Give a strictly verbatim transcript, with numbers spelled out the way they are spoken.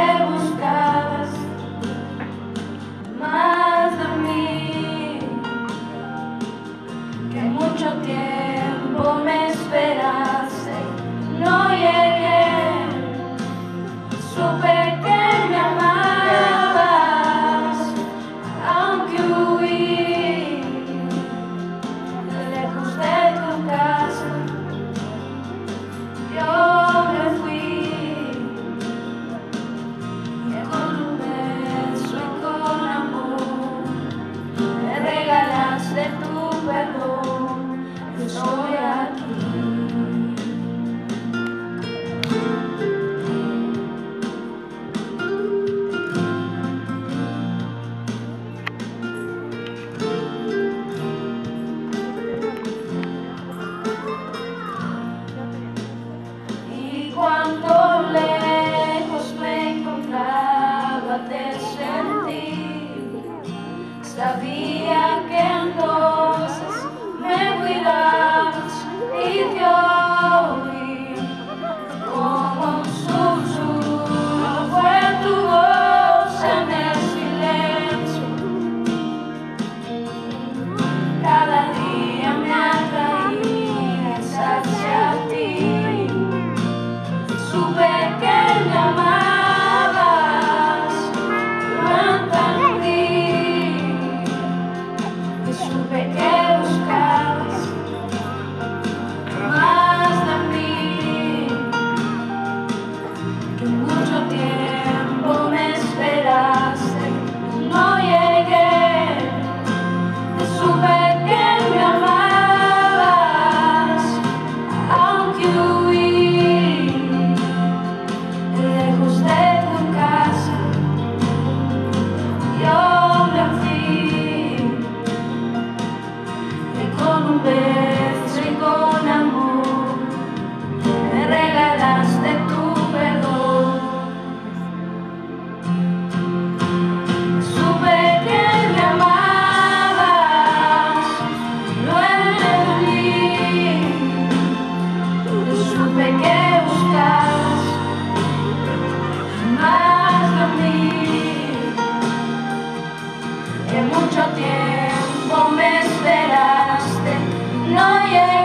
buscabas más de mí, que mucho tiempo me esperaste, no llegué, supe que me amabas, aunque huí lejos de tu casa. Yo me fui y con un beso y con amor me regalaste tu perdón. Estoy aquí. Cuando lejos me encontraba te sentí, sabía que entonces me cuidabas y te oí como un susurro fue tu voz en el silencio. Cada día me atraías hacia ti. Supe que me amabas, lo entendí, y supe que buscabas más de mí, que mucho tiempo me esperaste, no llegué, y supe que me amabas, aunque huí lejos de tu casa. Yo me fui y con un beso y con amor me regalaste tu perdón. Supe que me amabas, lo entendí, supe que buscabas más de mí, que mucho tiempo me esperaste, no llegué.